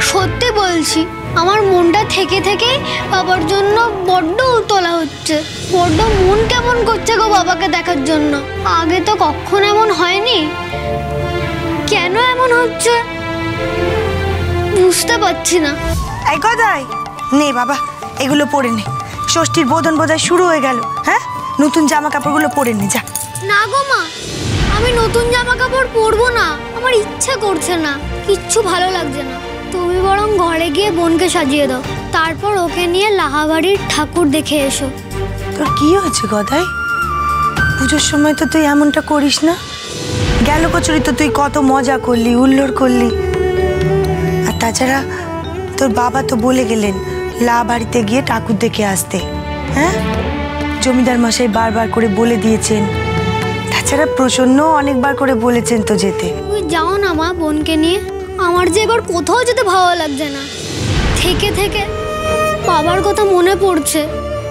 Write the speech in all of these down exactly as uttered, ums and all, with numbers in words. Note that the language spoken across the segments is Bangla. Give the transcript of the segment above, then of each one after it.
সত্যি বলছি, আমার মনটা থেকে থেকে বাবার জন্য বড্ড উতলা হচ্ছে। বড্ড মন কেমন করছে গো বাবাকে দেখার জন্য। আগে তো কখনো এমন হয়নি, কেন এমন হচ্ছে বুঝতে পারছি না। এই গদাই, নে বাবা এগুলো পরে নে, ষষ্ঠীর বোধন বোধহয় শুরু হয়ে গেল। হ্যাঁ, নতুন জামা কাপড়গুলো পরে নে যা। না গো মা, আমি নতুন জামা কাপড় পরবো না, আমার ইচ্ছে করছে না, কিচ্ছু ভালো লাগছে না। তুমি বরং ঘরে গিয়ে বোনকে সাজিয়ে দাও, তারপর ওকে নিয়ে লাহাবাড়ির ঠাকুর দেখে এসো। তোর কি হয়েছে গদাই? পুজোর সময় তো তুই এমনটা করিস না। গেল বছরই তো তুই কত মজা করলি, উল্লোড় করলি। আর তাছাড়া তোর বাবা তো বলে গেলেন লাহাবাড়িতে গিয়ে ঠাকুর দেখে আসতে। হ্যাঁ, জমিদার মশাই বারবার করে বলে দিয়েছেন। তাছাড়া প্রসন্ন অনেকবার করে বলেছেন তো যেতে। তুই যাও না মা বোনকে নিয়ে, আমার যে এবার কোথাও যেতে ভালো লাগছে না। থেকে থেকে বাবার কথা মনে পড়ছে।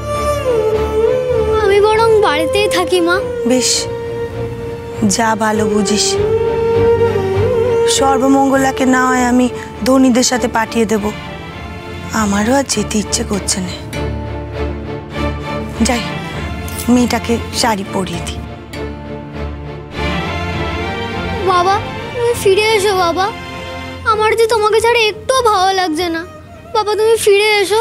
আমি বরং বাড়িতেই থাকি মা। বেশ, যা ভালো বুঝিস। সর্বমঙ্গলাকে না হয় আমি ধনীদের সাথে পাঠিয়ে দেব, আমারও আর যেতে ইচ্ছে করছে না। যাই, মেয়েটাকে শাড়ি পরিয়ে দিই। বাবা তুমি ফিরে এসো বাবা, আমার যে তোমাকে ছাড়া একটুও ভালো লাগছে না। বাবা তুমি ফিরে এসো।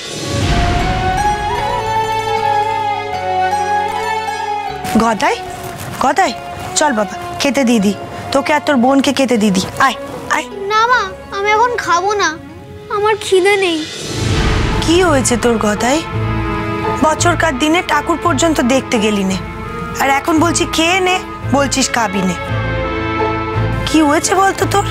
গদাই, গদাই চল বাবা, খেতে দিদি তোকে আর তোর বোনকে খেতে দিদি। আয় আয়। না মা, আমি এখন খাবো না, আমার খিদে নেই। কি হয়েছে তোর গদাই? বছরকার দিনে ঠাকুর পর্যন্ত দেখতে গেলি নে, আর এখন বলছি খেয়ে নে, বলছিস খাবি নে। কি হয়েছে বলতো তোর?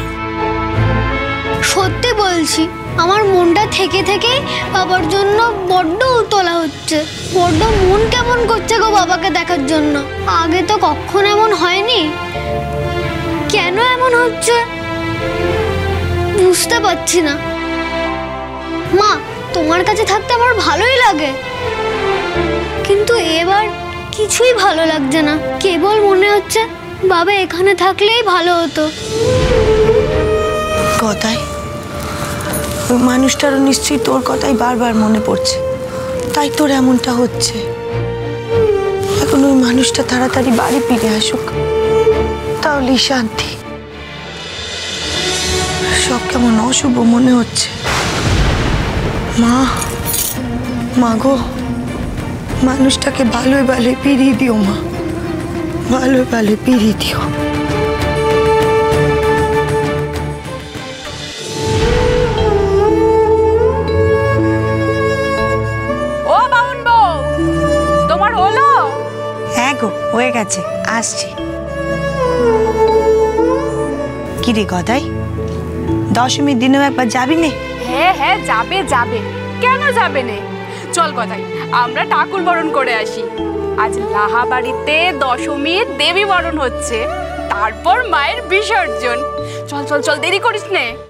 সত্যি বলছি, আমার মনটা থেকে থেকে বাবার জন্য বড্ড উতলা হচ্ছে। বড্ড মন কেমন করছে গো বাবাকে দেখার জন্য। আগে তো কখনো এমন হয়নি, কেন এমন হচ্ছে বুঝতে পারছি না। মা, তোমার কাছে থাকতে আমার ভালোই লাগে, কিন্তু এবার কিছুই ভালো লাগছে না। কেবল মনে হচ্ছে বাবা এখানে থাকলেই ভালো হতো। কথাই ওই মানুষটারও নিশ্চয়ই তোর কথাই বারবার মনে পড়ছে, তাই তোর এমনটা হচ্ছে। এখন ওই মানুষটা তাড়াতাড়ি বাড়ি ফিরে আসুক, তাহলেই শান্তি। সব কেমন অশুভ মনে হচ্ছে। মা, মা গো, মানুষটাকে ভালোই ভালোই ফিরিয়ে দিও মা, ভালোই ভালোই ফিরিয়ে দিও। হ্যাঁ গো, হয়ে গেছে, আসছি। কি রে গদাই, দশমীর দিনেও একবার যাবি নে? হ্যাঁ হ্যাঁ যাবে যাবে, কেন যাবে নে? চল গদাই, আমরা ঠাকুর বরণ করে আসি। আজ লাহাবাড়িতে দশমীর দেবী বরণ হচ্ছে, তারপর মায়ের বিসর্জন। চল চল চল, দেরি করিস নে।